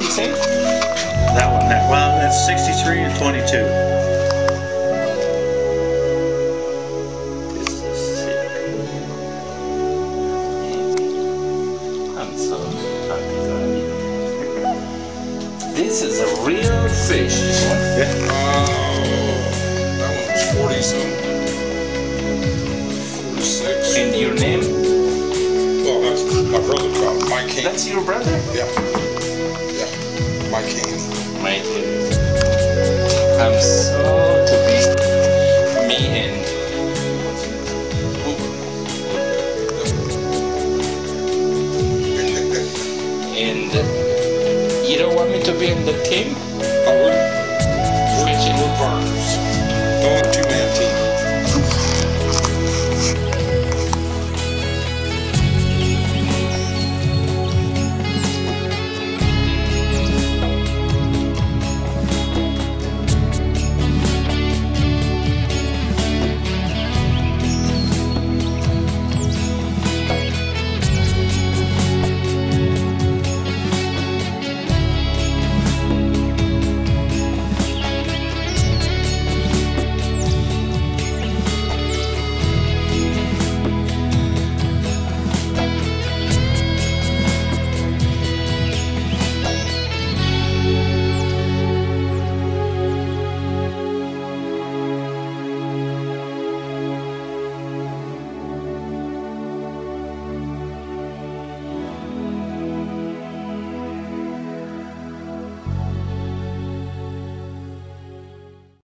say? That one. Well, that's 63 and 22. I'm so happy. This is a real fish. This one. Yeah. That one was 40 some. 46. And your name? Well, that's my brother, Mike King. That's your brother? Yeah. Yeah. Mike King. Mike. I'm so to be me and you don't want me to be in the team?